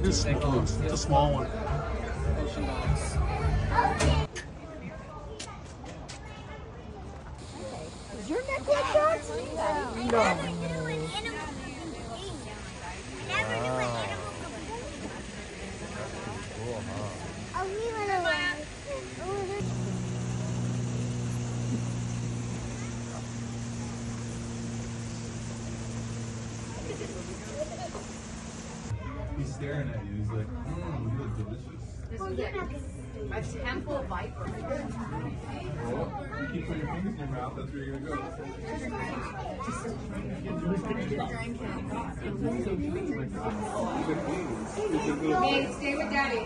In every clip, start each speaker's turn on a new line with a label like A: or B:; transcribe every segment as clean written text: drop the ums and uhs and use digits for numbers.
A: It's a small one.
B: Ocean dogs.
C: Is your neck like that? No.
A: He's staring at you. He's like, you look delicious.
D: This is a temple viper.
A: Well, you keep putting your fingers in your mouth, that's where you're gonna go.
D: Hey, stay with daddy.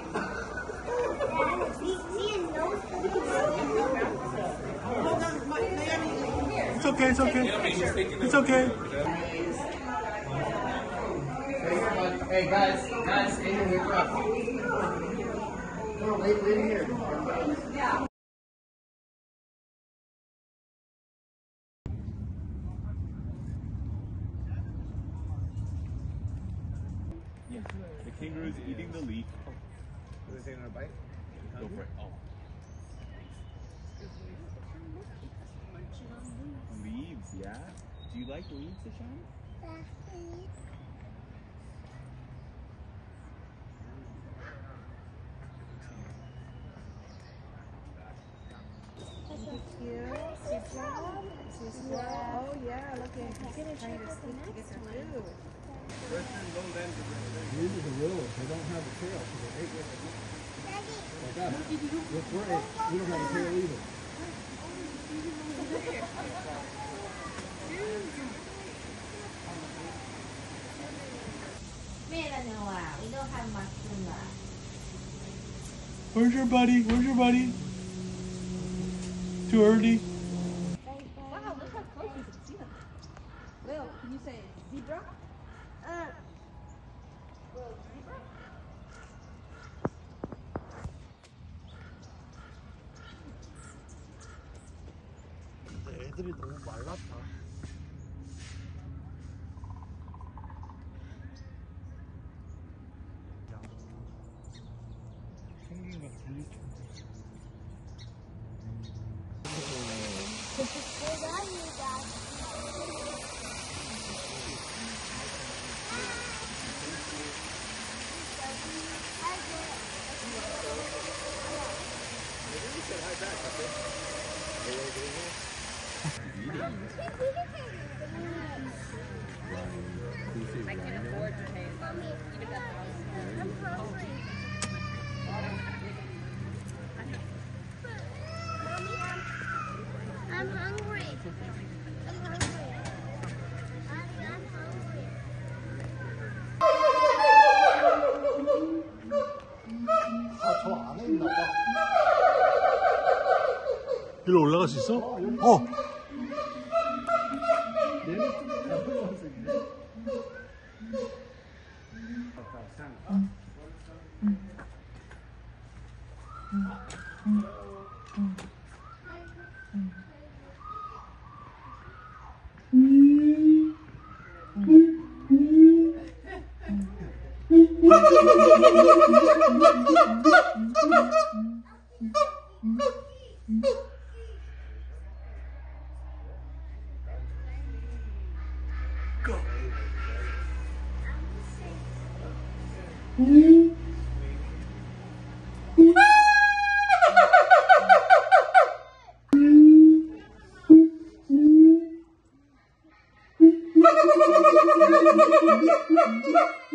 A: It's okay, it's okay. It's okay.
B: Hey guys, stay here with us. No, wait here.
D: Yeah.
A: The kangaroo is eating the leaf.
B: Is it taking a bite?
A: Go for it. Oh. Leaves, yeah? Do you like leaves, Ishan?
C: Oh yeah, look at trying to stick to get some food.
E: These are the willows. They don't have a tail, so they ate what they want. Like that. Look, we don't have a tail either.
C: Melanoa, we don't have mushroom left.
A: Where's your buddy? Where's your buddy? Too early.
C: Wow, look how close you can see them. Will, can you say zebra? Will, zebra?
E: 애들이 너무 말랐다. 생긴 거 들릴 줄.
D: I can afford to pay them. Even that house.
F: I'm hungry. I'm hungry. I'm hungry.
E: 저 안에 있나 봐.
A: 일로 올라갈 수 있어?
E: 얘는 좀 나쁜 원색이네.
F: Go.